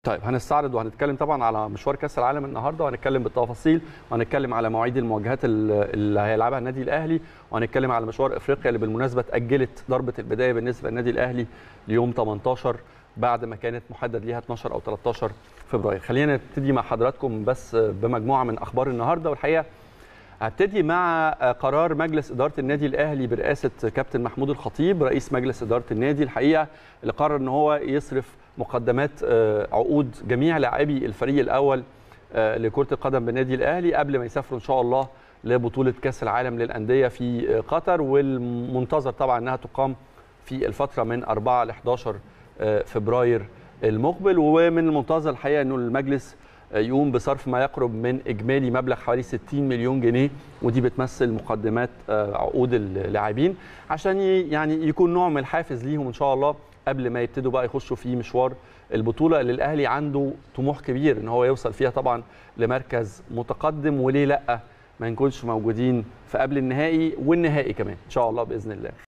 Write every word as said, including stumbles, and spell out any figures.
طيب هنستعرض وهنتكلم طبعا على مشوار كاس العالم النهارده، وهنتكلم بالتفاصيل، وهنتكلم على مواعيد المواجهات اللي هيلعبها النادي الاهلي، وهنتكلم على مشوار افريقيا اللي بالمناسبه اتاجلت ضربه البدايه بالنسبه للنادي الاهلي ليوم تمنتاشر بعد ما كانت محدد ليها اتناشر او تلتاشر فبراير. خلينا نبتدي مع حضراتكم بس بمجموعه من اخبار النهارده، والحقيقه هبتدي مع قرار مجلس إدارة النادي الأهلي برئاسة كابتن محمود الخطيب رئيس مجلس إدارة النادي، الحقيقة اللي قرر أن هو يصرف مقدمات عقود جميع لاعبي الفريق الأول لكرة القدم بالنادي الأهلي قبل ما يسافروا إن شاء الله لبطولة كأس العالم للأندية في قطر، والمنتظر طبعا أنها تقام في الفترة من أربعة ل حداشر فبراير المقبل. ومن المنتظر الحقيقة أنه المجلس يقوم بصرف ما يقرب من اجمالي مبلغ حوالي ستين مليون جنيه، ودي بتمثل مقدمات عقود اللاعبين عشان يعني يكون نوع من الحافز ليهم ان شاء الله قبل ما يبتدوا بقى يخشوا في مشوار البطوله اللي الاهلي عنده طموح كبير ان هو يوصل فيها طبعا لمركز متقدم، وليه لا ما نكونش موجودين في قبل النهائي والنهائي كمان ان شاء الله باذن الله.